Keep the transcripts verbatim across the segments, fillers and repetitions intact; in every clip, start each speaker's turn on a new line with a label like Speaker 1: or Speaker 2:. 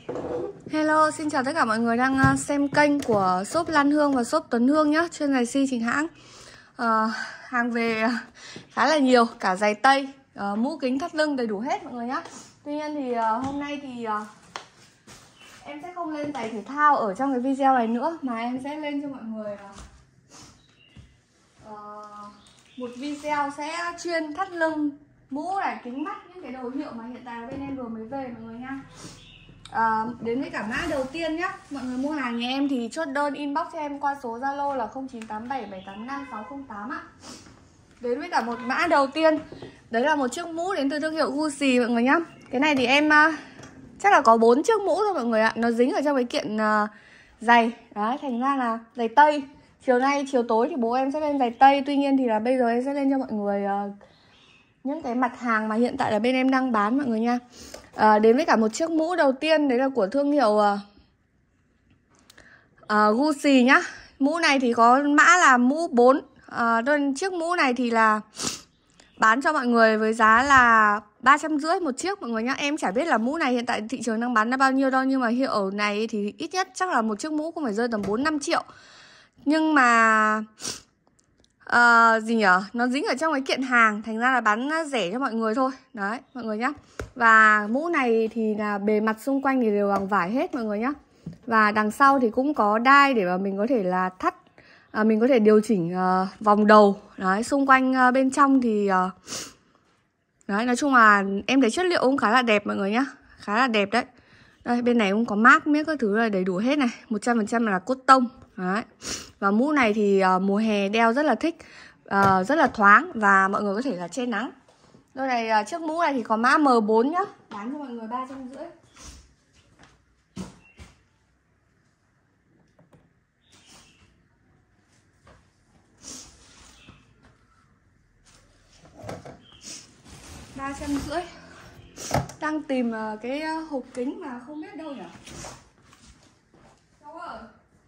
Speaker 1: Hello, xin chào tất cả mọi người đang xem kênh của shop Lan Hương và shop Tuấn Hương nhé, chuyên giày si chính hãng. uh, Hàng về khá là nhiều, cả giày tây, uh, mũ kính thắt lưng đầy đủ hết mọi người nhé. Tuy nhiên thì uh, hôm nay thì uh, em sẽ không lên giày thể thao ở trong cái video này nữa, mà em sẽ lên cho mọi người uh, uh, một video sẽ chuyên thắt lưng, mũ này, kính mắt, những cái đồ hiệu mà hiện tại là bên em vừa mới về mọi người nha. À, đến với cả mã đầu tiên nhá. Mọi người mua hàng nhà em thì chốt đơn inbox cho em qua số Zalo là không chín tám bảy bảy tám năm sáu không tám ạ. Đến với cả một mã đầu tiên. Đấy là một chiếc mũ đến từ thương hiệu Gucci mọi người nhá. Cái này thì em uh, chắc là có bốn chiếc mũ thôi mọi người ạ. Nó dính ở trong cái kiện uh, giày. Đấy, thành ra là giày tây. Chiều nay, chiều tối thì bố em sẽ lên giày tây. Tuy nhiên thì là bây giờ em sẽ lên cho mọi người uh, những cái mặt hàng mà hiện tại là bên em đang bán mọi người nha. À, đến với cả một chiếc mũ đầu tiên, đấy là của thương hiệu uh, uh, Gucci nhá. Mũ này thì có mã là mũ bốn. À, đơn chiếc mũ này thì là bán cho mọi người với giá là ba trăm rưỡi một chiếc mọi người nhá. Em chả biết là mũ này hiện tại thị trường đang bán là bao nhiêu đâu, nhưng mà hiệu này thì ít nhất chắc là một chiếc mũ cũng phải rơi tầm bốn năm triệu. Nhưng mà Uh, gì nhở, nó dính ở trong cái kiện hàng, thành ra là bán rẻ cho mọi người thôi. Đấy mọi người nhá. Và mũ này thì là bề mặt xung quanh thì đều bằng vải hết mọi người nhá. Và đằng sau thì cũng có đai để mà mình có thể là thắt, à, mình có thể điều chỉnh uh, vòng đầu. Đấy, xung quanh uh, bên trong thì uh... đấy, nói chung là em thấy chất liệu cũng khá là đẹp mọi người nhá. Khá là đẹp đấy. Đây, bên này cũng có mác miếc các thứ là đầy đủ hết này. một trăm phần trăm là cốt tông. Đấy. Và mũ này thì uh, mùa hè đeo rất là thích, uh, rất là thoáng và mọi người có thể là che nắng. Đôi này uh, chiếc mũ này thì có mã M bốn nhá, bán cho mọi người ba trăm rưỡi. ba trăm rưỡi. Đang tìm uh, cái uh, hộp kính mà không biết đâu nhỉ. Đâu rồi?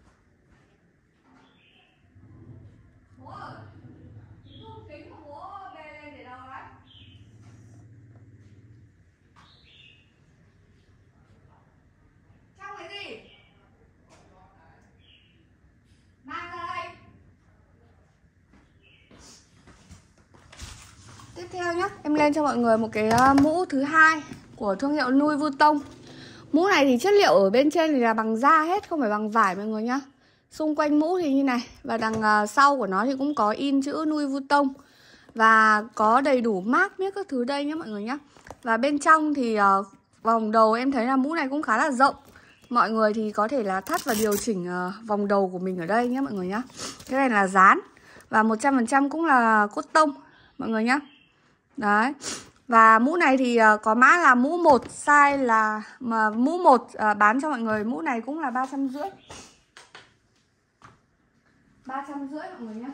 Speaker 1: Tiếp theo nhá, em lên cho mọi người một cái mũ thứ hai của thương hiệu Louis Vuitton. Mũ này thì chất liệu ở bên trên thì là bằng da hết, không phải bằng vải mọi người nhá. Xung quanh mũ thì như này, và đằng uh, sau của nó thì cũng có in chữ Louis Vuitton. Và có đầy đủ mác miếc các thứ đây nhá mọi người nhá. Và bên trong thì uh, vòng đầu em thấy là mũ này cũng khá là rộng. Mọi người thì có thể là thắt và điều chỉnh uh, vòng đầu của mình ở đây nhá mọi người nhá. Cái này là dán. Và một trăm phần trăm cũng là cốt tông mọi người nhá. Đấy. Và mũ này thì uh, có mã là mũ một, size là mà mũ một uh, bán cho mọi người mũ này cũng là ba trăm rưỡi. ba trăm rưỡi mọi người nhé.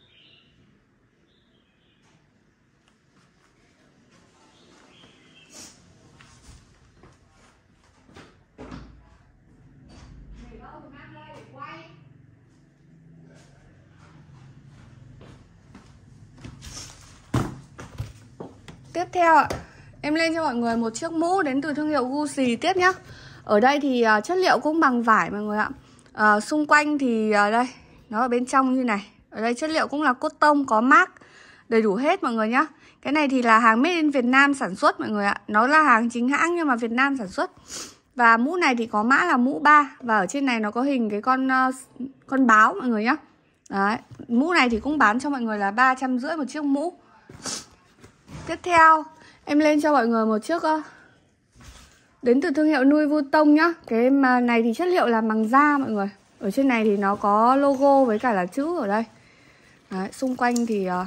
Speaker 1: Tiếp theo ạ, em lên cho mọi người một chiếc mũ đến từ thương hiệu Gucci tiếp nhá. Ở đây thì uh, chất liệu cũng bằng vải mọi người ạ. uh, Xung quanh thì uh, đây, nó ở bên trong như này. Ở đây chất liệu cũng là cốt tông, có mác đầy đủ hết mọi người nhá. Cái này thì là hàng made in Việt Nam sản xuất mọi người ạ. Nó là hàng chính hãng nhưng mà Việt Nam sản xuất. Và mũ này thì có mã là mũ ba. Và ở trên này nó có hình cái con uh, con báo mọi người nhá. Đấy, mũ này thì cũng bán cho mọi người là ba trăm rưỡi một chiếc mũ. Tiếp theo em lên cho mọi người một chiếc uh, đến từ thương hiệu Louis Vuitton nhá. Cái mà này thì chất liệu là bằng da mọi người. Ở trên này thì nó có logo với cả là chữ ở đây. Đấy, xung quanh thì uh,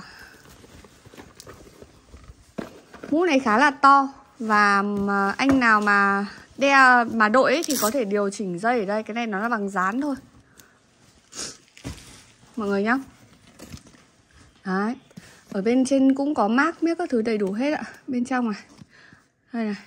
Speaker 1: mũ này khá là to. Và mà anh nào mà đeo mà đội ấy, thì có thể điều chỉnh dây ở đây. Cái này nó là bằng dán thôi mọi người nhá. Đấy. Ở bên trên cũng có mác miếc các thứ đầy đủ hết ạ. Bên trong này. Đây này.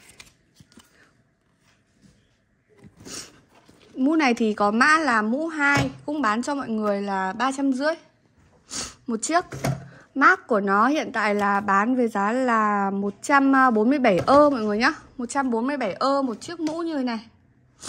Speaker 1: Mũ này thì có mã là mũ hai, cũng bán cho mọi người là ba trăm rưỡi một chiếc. Mác của nó hiện tại là bán với giá là một trăm bốn mươi bảy ơ mọi người nhá. một trăm bốn mươi bảy ơ một chiếc mũ như thế này.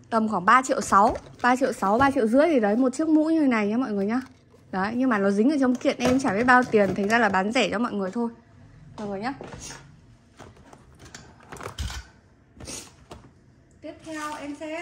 Speaker 1: tầm khoảng ba triệu sáu, ba triệu sáu, ba triệu rưỡi thì đấy, một chiếc mũ như này nhá mọi người nhá. Đấy, nhưng mà nó dính ở trong kiện em chả biết bao tiền, thành ra là bán rẻ cho mọi người thôi mọi người nhá. Tiếp theo em sẽ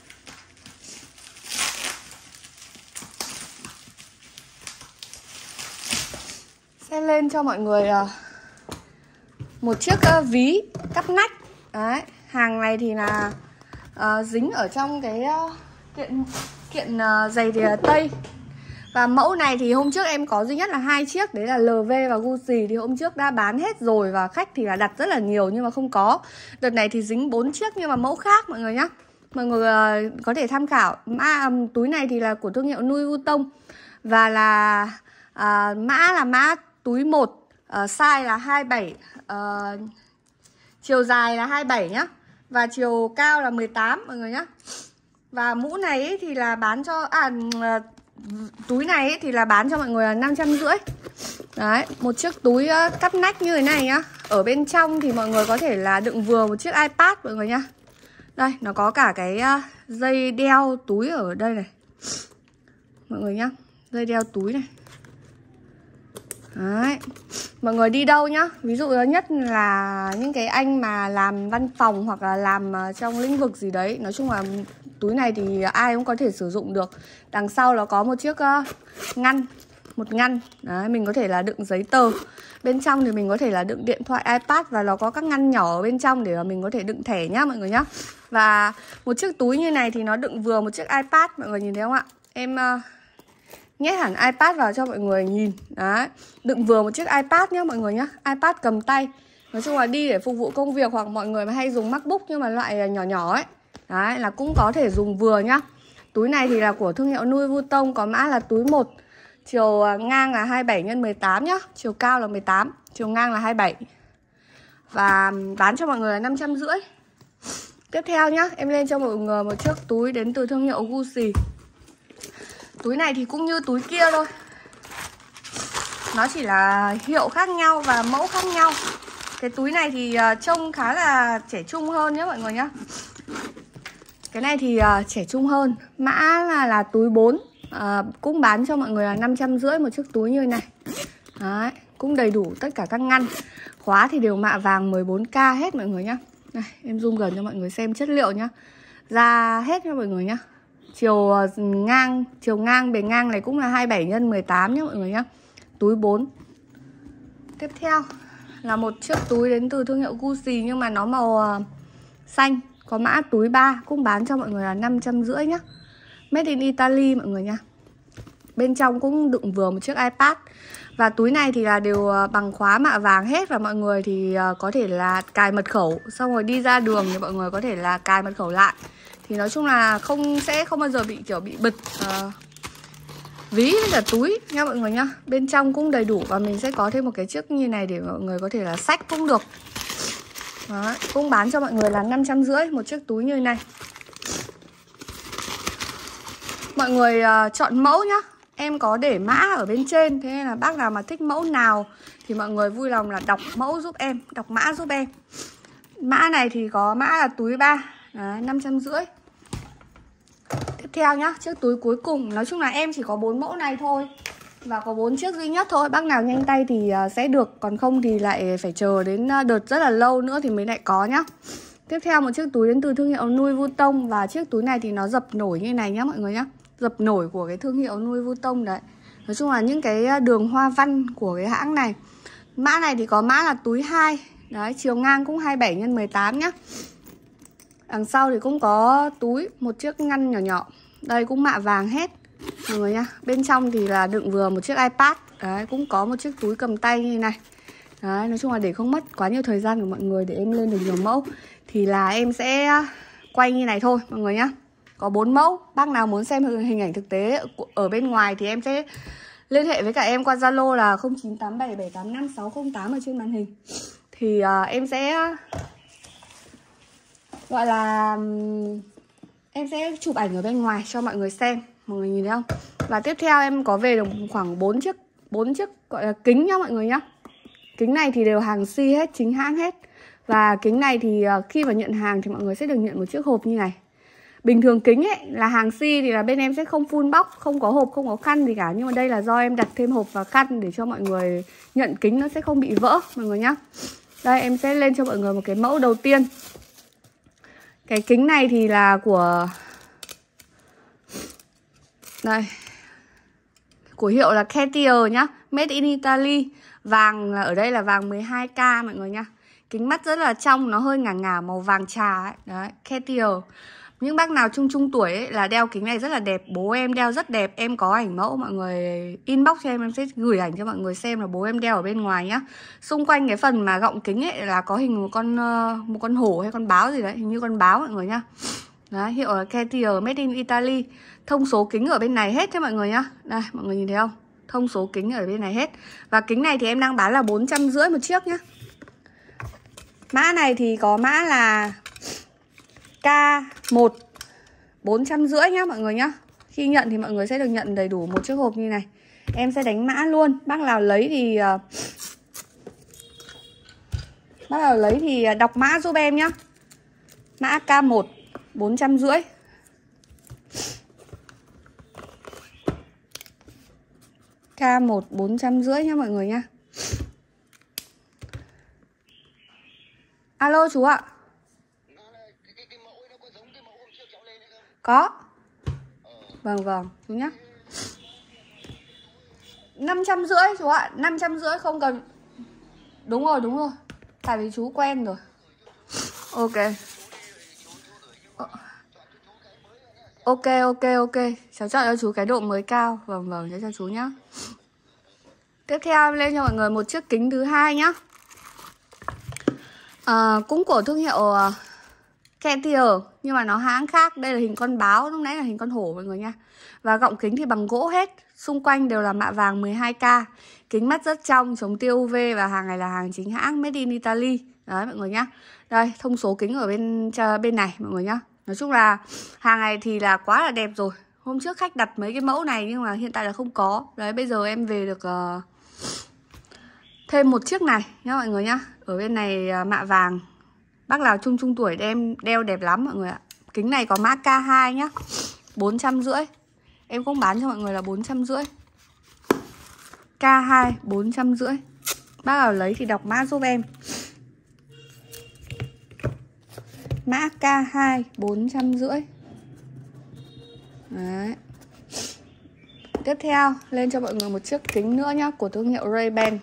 Speaker 1: sẽ lên cho mọi người một chiếc ví cắp nách. Đấy, hàng này thì là uh, dính ở trong cái uh, kiện kiện uh, giày thì tây. Và mẫu này thì hôm trước em có duy nhất là hai chiếc, đấy là lờ vê và Gucci, thì hôm trước đã bán hết rồi và khách thì là đặt rất là nhiều nhưng mà không có. Đợt này thì dính bốn chiếc nhưng mà mẫu khác mọi người nhá. Mọi người uh, có thể tham khảo. Mã um, túi này thì là của thương hiệu Louis Vuitton và là uh, mã là mã túi một, uh, size là hai mươi bảy, uh, chiều dài là hai mươi bảy nhá, và chiều cao là mười tám mọi người nhá. Và mũ này ấy thì là bán cho à uh, túi này ấy thì là bán cho mọi người là năm trăm rưỡi. Đấy, một chiếc túi uh, cắp nách như thế này nhá. Ở bên trong thì mọi người có thể là đựng vừa một chiếc iPad mọi người nhá. Đây, nó có cả cái uh, dây đeo túi ở đây này mọi người nhá, dây đeo túi này. Đấy, mọi người đi đâu nhá, ví dụ nhất là những cái anh mà làm văn phòng hoặc là làm trong lĩnh vực gì đấy, nói chung là túi này thì ai cũng có thể sử dụng được. Đằng sau nó có một chiếc uh, ngăn, một ngăn. Đấy, mình có thể là đựng giấy tờ. Bên trong thì mình có thể là đựng điện thoại, iPad, và nó có các ngăn nhỏ ở bên trong để mà mình có thể đựng thẻ nhá mọi người nhá. Và một chiếc túi như này thì nó đựng vừa một chiếc iPad, mọi người nhìn thấy không ạ? Em uh, nhét hẳn iPad vào cho mọi người nhìn. Đấy, đựng vừa một chiếc iPad nhá mọi người nhá. iPad cầm tay. Nói chung là đi để phục vụ công việc, hoặc mọi người mà hay dùng MacBook nhưng mà loại nhỏ nhỏ ấy. Đấy, là cũng có thể dùng vừa nhá. Túi này thì là của thương hiệu Louis Vuitton, có mã là túi một. Chiều ngang là hai mươi bảy nhân mười tám nhá. Chiều cao là mười tám, chiều ngang là hai mươi bảy. Và bán cho mọi người là năm trăm rưỡi. Tiếp theo nhá, em lên cho mọi người một chiếc túi đến từ thương hiệu Gucci. Túi này thì cũng như túi kia thôi, nó chỉ là hiệu khác nhau và mẫu khác nhau. Cái túi này thì uh, trông khá là trẻ trung hơn nhé mọi người nhá. Cái này thì uh, trẻ trung hơn. Mã là, là túi bốn, uh, cũng bán cho mọi người là năm trăm rưỡi một chiếc túi như này. Đấy, cũng đầy đủ tất cả các ngăn. Khóa thì đều mạ vàng mười bốn K hết mọi người nhá. Này, em zoom gần cho mọi người xem chất liệu nhá. Da hết nha mọi người nhá. Chiều ngang, chiều ngang bề ngang này cũng là hai mươi bảy nhân mười tám nhá mọi người nhá. Túi bốn. Tiếp theo là một chiếc túi đến từ thương hiệu Gucci nhưng mà nó màu uh, xanh, có mã túi ba, cũng bán cho mọi người là năm trăm rưỡi nhá. Made in Italy mọi người nhá. Bên trong cũng đựng vừa một chiếc iPad. Và túi này thì là đều bằng khóa mạ vàng hết. Và mọi người thì uh, có thể là cài mật khẩu, xong rồi đi ra đường thì mọi người có thể là cài mật khẩu lại. Thì nói chung là không sẽ không bao giờ bị kiểu bị bật uh, ví với cả túi nha mọi người nhá. Bên trong cũng đầy đủ và mình sẽ có thêm một cái chiếc như này để mọi người có thể là xách cũng được. Đó, cũng bán cho mọi người là năm trăm rưỡi một chiếc túi như này. Mọi người uh, chọn mẫu nhá. Em có để mã ở bên trên, thế nên là bác nào mà thích mẫu nào thì mọi người vui lòng là đọc mẫu giúp em, đọc mã giúp em. Mã này thì có mã là túi ba, năm trăm rưỡi. Tiếp theo nhá, chiếc túi cuối cùng. Nói chung là em chỉ có bốn mẫu này thôi và có bốn chiếc duy nhất thôi. Bác nào nhanh tay thì sẽ được, còn không thì lại phải chờ đến đợt rất là lâu nữa thì mới lại có nhá. Tiếp theo một chiếc túi đến từ thương hiệu Louis Vuitton. Và chiếc túi này thì nó dập nổi như này nhá mọi người nhá. Dập nổi của cái thương hiệu Louis Vuitton đấy. Nói chung là những cái đường hoa văn của cái hãng này. Mã này thì có mã là túi hai. Đấy, chiều ngang cũng hai mươi bảy nhân mười tám nhá. Đằng sau thì cũng có túi, một chiếc ngăn nhỏ nhỏ. Đây cũng mạ vàng hết mọi người nhá. Bên trong thì là đựng vừa một chiếc iPad. Đấy, cũng có một chiếc túi cầm tay như này. Đấy, nói chung là để không mất quá nhiều thời gian của mọi người để em lên được nhiều mẫu thì là em sẽ quay như này thôi mọi người nhá. Có bốn mẫu. Bác nào muốn xem hình ảnh thực tế ở bên ngoài thì em sẽ liên hệ với cả em qua Zalo là không chín tám bảy bảy tám năm sáu không tám ở trên màn hình. Thì uh, em sẽ gọi là em sẽ chụp ảnh ở bên ngoài cho mọi người xem, mọi người nhìn thấy không? Và tiếp theo em có về được khoảng bốn chiếc bốn chiếc gọi là kính nhá mọi người nhá. Kính này thì đều hàng xi hết, chính hãng hết. Và kính này thì uh, khi mà nhận hàng thì mọi người sẽ được nhận một chiếc hộp như này. Bình thường kính ấy là hàng si thì là bên em sẽ không full box, không có hộp, không có khăn gì cả. Nhưng mà đây là do em đặt thêm hộp và khăn để cho mọi người nhận kính nó sẽ không bị vỡ mọi người nhá. Đây em sẽ lên cho mọi người một cái mẫu đầu tiên. Cái kính này thì là của đây, của hiệu là Cartier nhá, Made in Italy. Vàng là ở đây là vàng mười hai K mọi người nha. Kính mắt rất là trong, nó hơi ngả ngả màu vàng trà ấy. Đấy, Cartier. Những bác nào trung trung tuổi ấy là đeo kính này rất là đẹp. Bố em đeo rất đẹp, em có ảnh mẫu, mọi người inbox cho em, em sẽ gửi ảnh cho mọi người xem là bố em đeo ở bên ngoài nhá. Xung quanh cái phần mà gọng kính ấy là có hình một con một con hổ hay con báo gì đấy, hình như con báo mọi người nhá. Đấy, hiệu là Cartier, Made in Italy. Thông số kính ở bên này hết cho mọi người nhá. Đây, mọi người nhìn thấy không? Thông số kính ở bên này hết. Và kính này thì em đang bán là bốn trăm rưỡi một chiếc nhá. Mã này thì có mã là K một bốn trăm rưỡi nhá mọi người nhá. Khi nhận thì mọi người sẽ được nhận đầy đủ một chiếc hộp như này. Em sẽ đánh mã luôn. Bác nào lấy thì uh, Bác nào lấy thì đọc mã giúp em nhá. Mã K một bốn trăm rưỡi. K một bốn trăm rưỡi nhá mọi người nhá. Alo chú ạ. Có. Vâng vâng chú nhá. Năm trăm rưỡi chú ạ. Năm trăm rưỡi không cần. Đúng rồi đúng rồi. Tại vì chú quen rồi. Ok. Ok ok ok. Cháu chọn cho chú cái độ mới cao. Vâng vâng cho chú nhá. Tiếp theo lên cho mọi người một chiếc kính thứ hai nhá. À, cũng của thương hiệu uh, Cartier nhưng mà nó hãng khác. Đây là hình con báo, lúc nãy là hình con hổ mọi người nha. Và gọng kính thì bằng gỗ hết. Xung quanh đều là mạ vàng mười hai K. Kính mắt rất trong, chống tia u vê. Và hàng này là hàng chính hãng Made in Italy. Đấy mọi người nhá. Đây, thông số kính ở bên bên này mọi người nhá. Nói chung là hàng này thì là quá là đẹp rồi. Hôm trước khách đặt mấy cái mẫu này nhưng mà hiện tại là không có. Đấy, bây giờ em về được uh, thêm một chiếc này nhá mọi người nhá. Ở bên này uh, mạ vàng. Bác nào trung trung tuổi đem đeo đẹp lắm mọi người ạ. Kính này có mã K hai nhá, bốn trăm rưỡi. Em cũng bán cho mọi người là bốn trăm rưỡi. K hai bốn trăm rưỡi. Bác nào lấy thì đọc mã giúp em. Mã K hai bốn trăm rưỡi. Đấy. Tiếp theo lên cho mọi người một chiếc kính nữa nhá, của thương hiệu Ray-Ban.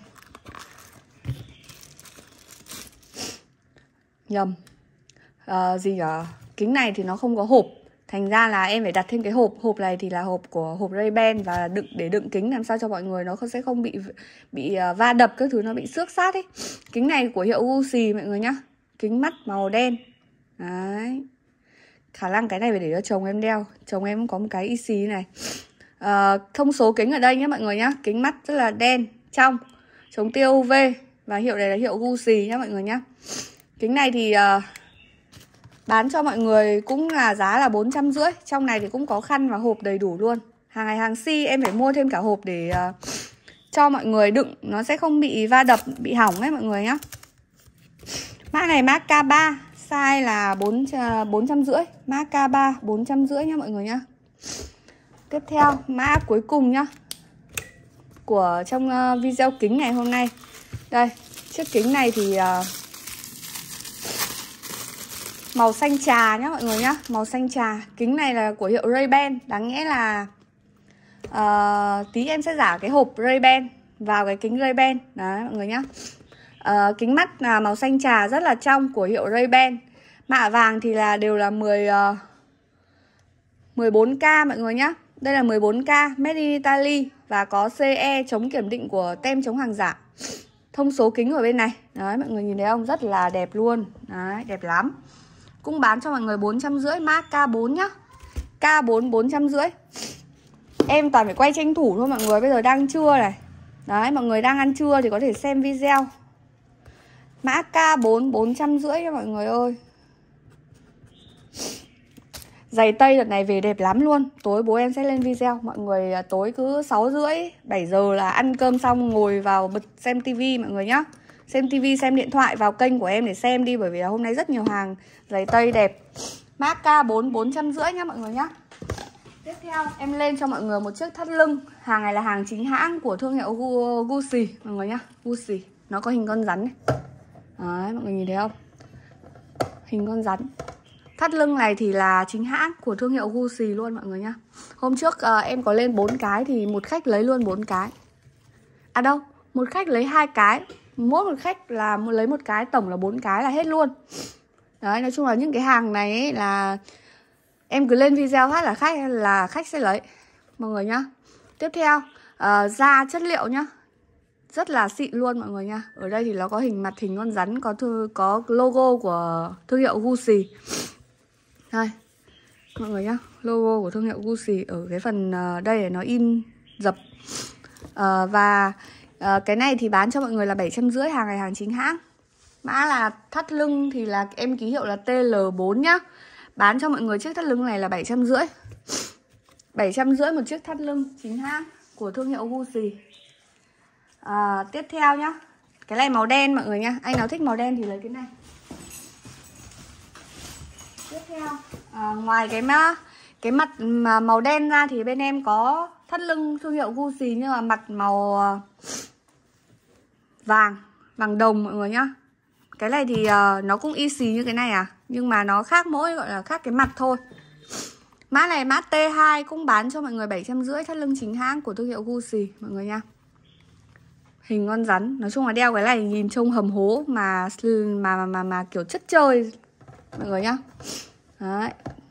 Speaker 1: Nhầm à, gì nhở? Kính này thì nó không có hộp, thành ra là em phải đặt thêm cái hộp. Hộp này thì là hộp của hộp Ray-Ban và đựng để đựng kính làm sao cho mọi người nó sẽ không bị bị uh, va đập các thứ, nó bị xước sát ấy. Kính này của hiệu Gucci mọi người nhá. Kính mắt màu đen. Đấy. Khả năng cái này phải để cho chồng em đeo. Chồng em cũng có một cái i xê này. uh, Thông số kính ở đây nhé mọi người nhá. Kính mắt rất là đen, trong, chống tia u vê. Và hiệu này là hiệu Gucci nhá mọi người nhá. Kính này thì uh, bán cho mọi người cũng là giá là bốn trăm rưỡi. Trong này thì cũng có khăn và hộp đầy đủ luôn. Hàng này hàng si em phải mua thêm cả hộp để uh, cho mọi người đựng. Nó sẽ không bị va đập, bị hỏng ấy mọi người nhá. Mã này mã K ba. Size là bốn trăm rưỡi. Mã K ba bốn trăm rưỡi nhá mọi người nhá. Tiếp theo mã cuối cùng nhá, của trong uh, video kính ngày hôm nay. Đây, chiếc kính này thì uh, màu xanh trà nhá mọi người nhá. Màu xanh trà. Kính này là của hiệu Ray-Ban. Đáng nghĩa là uh, tí em sẽ giả cái hộp Ray-Ban vào cái kính Ray-Ban. Đấy mọi người nhá. uh, Kính mắt là màu xanh trà rất là trong, của hiệu Ray-Ban. Mạ vàng thì là đều là mười, uh, mười bốn K mọi người nhá. Đây là mười bốn K, Made in Italy. Và có xê e chống kiểm định của tem chống hàng giả. Thông số kính ở bên này. Đấy mọi người nhìn thấy không? Rất là đẹp luôn. Đấy, đẹp lắm. Cũng bán cho mọi người bốn trăm rưỡi. Mã K bốn nhá. K bốn bốn trăm rưỡi. Em toàn phải quay tranh thủ thôi mọi người. Bây giờ đang trưa này. Đấy, mọi người đang ăn trưa thì có thể xem video. Mã K bốn bốn trăm rưỡi nha mọi người ơi. Giày tây đợt này về đẹp lắm luôn. Tối bố em sẽ lên video. Mọi người tối cứ sáu rưỡi, bảy giờ là ăn cơm xong ngồi vào bật xem tivi mọi người nhá. Xem tivi, xem điện thoại, vào kênh của em để xem đi. Bởi vì là hôm nay rất nhiều hàng giày tây đẹp. Mã K bốn bốn trăm rưỡi nhá mọi người nhá. Tiếp theo em lên cho mọi người một chiếc thắt lưng. Hàng này là hàng chính hãng của thương hiệu Gucci mọi người nhá. Gucci. Nó có hình con rắn này. Đấy, mọi người nhìn thấy không? Hình con rắn. Thắt lưng này thì là chính hãng của thương hiệu Gucci luôn mọi người nhá. Hôm trước uh, em có lên bốn cái thì một khách lấy luôn bốn cái. À đâu, một khách lấy hai cái. Mỗi một khách là lấy một cái, tổng là bốn cái là hết luôn. Đấy, nói chung là những cái hàng này ấy là em cứ lên video hát là khách là khách sẽ lấy mọi người nhá. Tiếp theo uh, da chất liệu nhá, rất là xịn luôn mọi người nha. Ở đây thì nó có hình mặt hình con rắn, có thư, có logo của thương hiệu Gucci. Đây mọi người nhá, logo của thương hiệu Gucci ở cái phần uh, đây để nó in dập. uh, Và uh, cái này thì bán cho mọi người là bảy trăm rưỡi, hàng này hàng chính hãng. Mã là thắt lưng thì là em ký hiệu là T L bốn nhá. Bán cho mọi người chiếc thắt lưng này là bảy trăm rưỡi. bảy trăm rưỡi một chiếc thắt lưng chính hãng của thương hiệu Gucci. À, tiếp theo nhá, cái này màu đen mọi người nha. Anh nào thích màu đen thì lấy cái này. Tiếp theo à, ngoài cái má, cái mặt mà màu đen ra thì bên em có thắt lưng thương hiệu Gucci nhưng mà mặt màu vàng, vàng đồng mọi người nhá. Cái này thì uh, nó cũng y xì như cái này à, nhưng mà nó khác mỗi gọi là khác cái mặt thôi. Mã này mã T hai cũng bán cho mọi người bảy trăm rưỡi, thắt lưng chính hãng của thương hiệu Gucci mọi người nha. Hình con rắn, nói chung là đeo cái này nhìn trông hầm hố mà mà mà mà, mà kiểu chất chơi mọi người nhá. Đấy.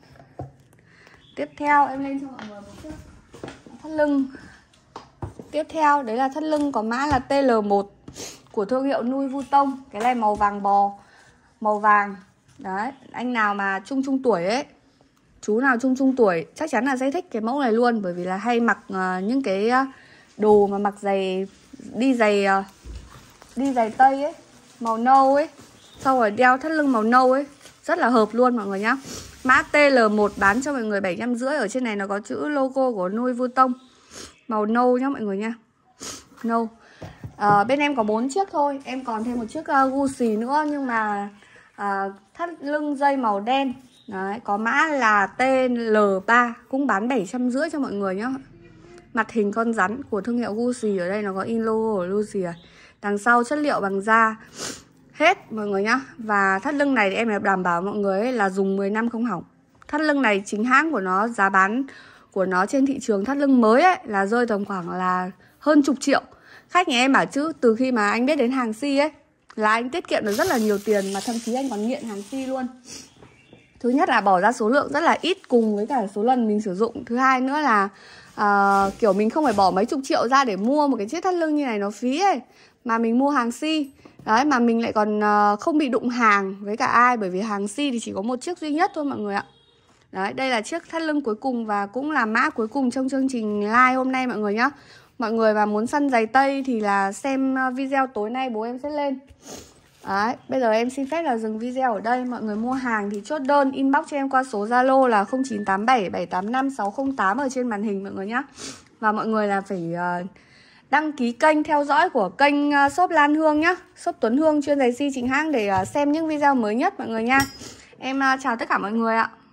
Speaker 1: Tiếp theo em lên cho mọi người một chiếc thắt lưng. Tiếp theo đấy là thắt lưng có mã là T L một của thương hiệu Louis Vuitton. Cái này màu vàng bò, màu vàng. Đấy, anh nào mà trung trung tuổi ấy, chú nào trung trung tuổi chắc chắn là sẽ thích cái mẫu này luôn. Bởi vì là hay mặc uh, những cái đồ mà mặc giày, đi giày uh, đi giày tây ấy, màu nâu ấy, xong rồi đeo thắt lưng màu nâu ấy, rất là hợp luôn mọi người nhá. Mã T L một bán cho mọi người bảy trăm rưỡi. Ở trên này nó có chữ logo của Louis Vuitton, màu nâu nhá mọi người nha. Nâu. À, bên em có bốn chiếc thôi. Em còn thêm một chiếc uh, Gucci nữa, nhưng mà uh, thắt lưng dây màu đen. Đấy, có mã là T L ba, cũng bán bảy trăm rưỡi cho mọi người nhá. Mặt hình con rắn của thương hiệu Gucci. Ở đây nó có in logo của Gucci rồi. Đằng sau chất liệu bằng da hết mọi người nhá. Và thắt lưng này thì em đảm bảo mọi người ấy là dùng mười năm không hỏng. Thắt lưng này chính hãng của nó, giá bán của nó trên thị trường thắt lưng mới ấy là rơi tầm khoảng là hơn chục triệu. Khách nhà em bảo chứ từ khi mà anh biết đến hàng si ấy là anh tiết kiệm được rất là nhiều tiền, mà thậm chí anh còn nghiện hàng si luôn. Thứ nhất là bỏ ra số lượng rất là ít cùng với cả số lần mình sử dụng. Thứ hai nữa là uh, kiểu mình không phải bỏ mấy chục triệu ra để mua một cái chiếc thắt lưng như này, nó phí ấy. Mà mình mua hàng si. Đấy, mà mình lại còn uh, không bị đụng hàng với cả ai. Bởi vì hàng si thì chỉ có một chiếc duy nhất thôi mọi người ạ. Đấy, đây là chiếc thắt lưng cuối cùng và cũng là mã cuối cùng trong chương trình live hôm nay mọi người nhá. Mọi người mà muốn săn giày tây thì là xem video tối nay bố em sẽ lên. Đấy, bây giờ em xin phép là dừng video ở đây. Mọi người mua hàng thì chốt đơn inbox cho em qua số Zalo là không chín tám bảy bảy tám năm sáu không tám ở trên màn hình mọi người nhá. Và mọi người là phải uh, đăng ký kênh, theo dõi của kênh uh, shop Lan Hương nhá, shop Tuấn Hương chuyên giày si chính hãng để uh, xem những video mới nhất mọi người nha. Em uh, chào tất cả mọi người ạ.